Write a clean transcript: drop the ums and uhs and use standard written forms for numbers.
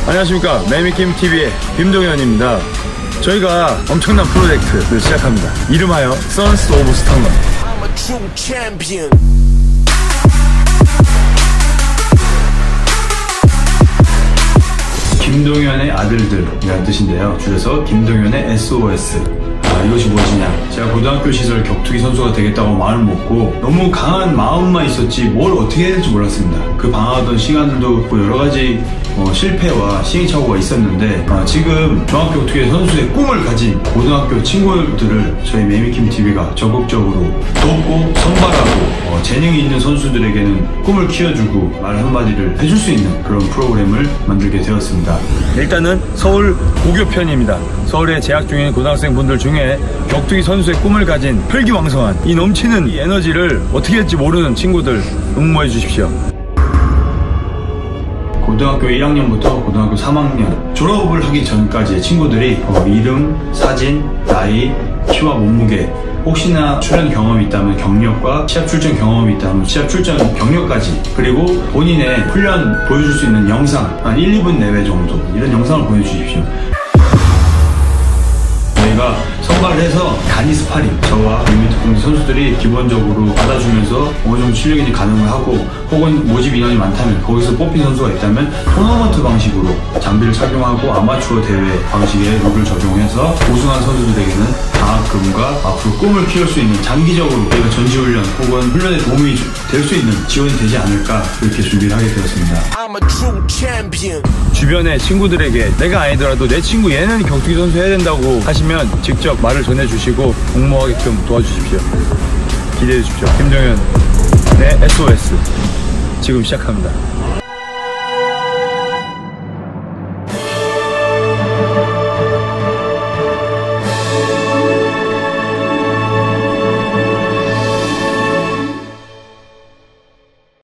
안녕하십니까. 매미킴TV의 김동현입니다. 저희가 엄청난 프로젝트를 시작합니다. 이름하여 Sons of Stone. 김동현의 아들들이라는 뜻인데요. 줄여서 김동현의 SOS. 이것이 무엇이냐, 제가 고등학교 시절 격투기 선수가 되겠다고 마음을 먹고 너무 강한 마음만 있었지 뭘 어떻게 해야 될지 몰랐습니다. 그 방황하던 시간들도 여러가지 실패와 시행착오가 있었는데, 지금 종합격투기 선수의 꿈을 가진 고등학교 친구들을 저희 매미킴TV가 적극적으로 돕고 선발하고, 재능이 있는 선수들에게는 꿈을 키워주고 말 한마디를 해줄 수 있는 그런 프로그램을 만들게 되었습니다. 일단은 서울 고교편입니다. 서울에 재학 중인 고등학생분들 중에 격투기 선수의 꿈을 가진 혈기왕성한 이 넘치는 이 에너지를 어떻게 할지 모르는 친구들 응모해 주십시오. 고등학교 1학년부터 고등학교 3학년 졸업을 하기 전까지의 친구들이 이름, 사진, 나이, 키와 몸무게, 혹시나 출연 경험이 있다면 경력과 시합 출전 경험이 있다면 시합 출전 경력까지, 그리고 본인의 훈련 보여줄 수 있는 영상 한 1, 2분 내외 정도, 이런 영상을 보내주십시오. 저희가 선발을 해서 단위 스파링, 저와 유미특공대 선수들이 기본적으로 받아주면서 어느 정도 실력이 가능을 하고, 혹은 모집 인원이 많다면 거기서 뽑힌 선수가 있다면 토너먼트 방식으로 장비를 착용하고 아마추어 대회 방식의 룰을 적용해서 우승한 선수들에게는 장학금과 앞으로 꿈을 키울 수 있는 장기적으로 저희가 전지훈련 혹은 훈련에 도움이 될 수 있는 지원이 되지 않을까, 그렇게 준비를 하게 되었습니다. 주변의 친구들에게 내가 아니더라도 내 친구 얘는 격투기 선수 해야 된다고 하시면 직접 말을 전해주시고 응모하게끔 도와주십시오. 기대해 주십시오. 김동현의 SOS 지금 시작합니다.